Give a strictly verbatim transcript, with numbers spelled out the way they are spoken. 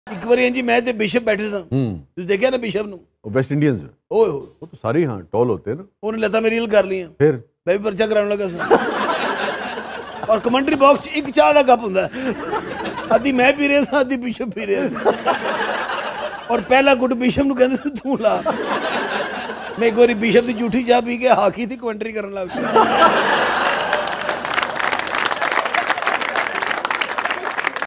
ਇੱਕ ਵਾਰੀ जी मैं ते बिशप बैठे सा तुसीं देखिया ना बिशप नूं वेस्ट इंडियंस ओए हो वो तो सारे हाँ टॉल होते हैं ना उन्हें लता मेरी कर लिया फिर मैं भी पर्चा कराने लगा सा और कमेंट्री बॉक्स एक चाह का कप हुंदा अद्धी मैं पी रहा था अद्धी बिशप पी रहा और पहला गुट बिशप नूं कहंदे तू ला मैं एक बारी बिशप की झूठी चाह पी के हाकी थी कमेंट्री करने लग पिया